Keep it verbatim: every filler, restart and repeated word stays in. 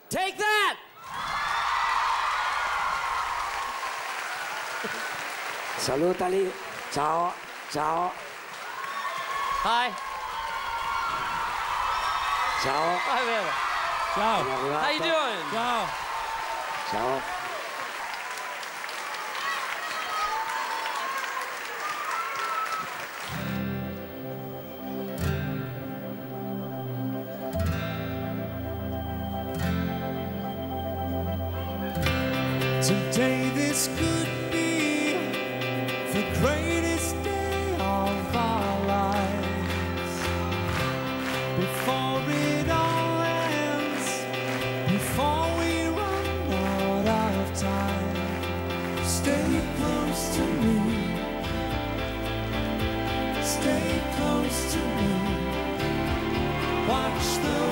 Take that! Salutali. Ciao. Ciao. Hi. Ciao. Hi, Vero. Ciao. How you doing? Ciao. Ciao. Today this could be the greatest day of our lives. Before it all ends, before we run out of time, stay close to me. Stay close to me. Watch the